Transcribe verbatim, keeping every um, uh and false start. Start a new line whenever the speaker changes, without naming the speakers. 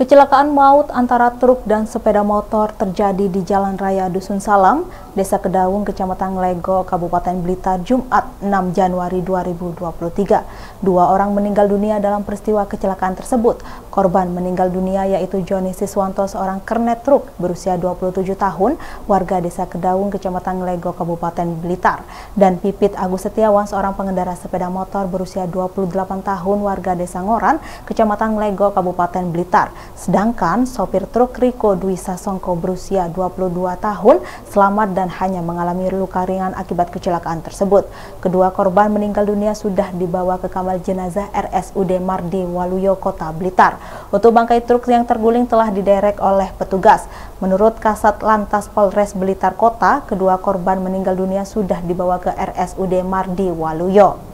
Kecelakaan maut antara truk dan sepeda motor terjadi di Jalan Raya Dusun Salam, Desa Kedaung, Kecamatan Lego, Kabupaten Blitar, Jumat enam Januari dua ribu dua puluh tiga. Dua orang meninggal dunia dalam peristiwa kecelakaan tersebut. Korban meninggal dunia yaitu Joni Siswanto, seorang kernet truk berusia dua puluh tujuh tahun, warga Desa Kedaung, Kecamatan Lego, Kabupaten Blitar, dan Pipit Agus Setiawan, seorang pengendara sepeda motor berusia dua puluh delapan tahun, warga Desa Ngoran, Kecamatan Lego, Kabupaten Blitar. Sedangkan sopir truk Riko Dwi Sasongko berusia dua puluh dua tahun selamat dan hanya mengalami luka ringan akibat kecelakaan tersebut. Kedua korban meninggal dunia sudah dibawa ke kamar jenazah R S U D Mardi Waluyo, Kota Blitar. Untuk bangkai truk yang terguling telah diderek oleh petugas. Menurut Kasat Lantas Polres Blitar Kota, kedua korban meninggal dunia sudah dibawa ke R S U D Mardi Waluyo.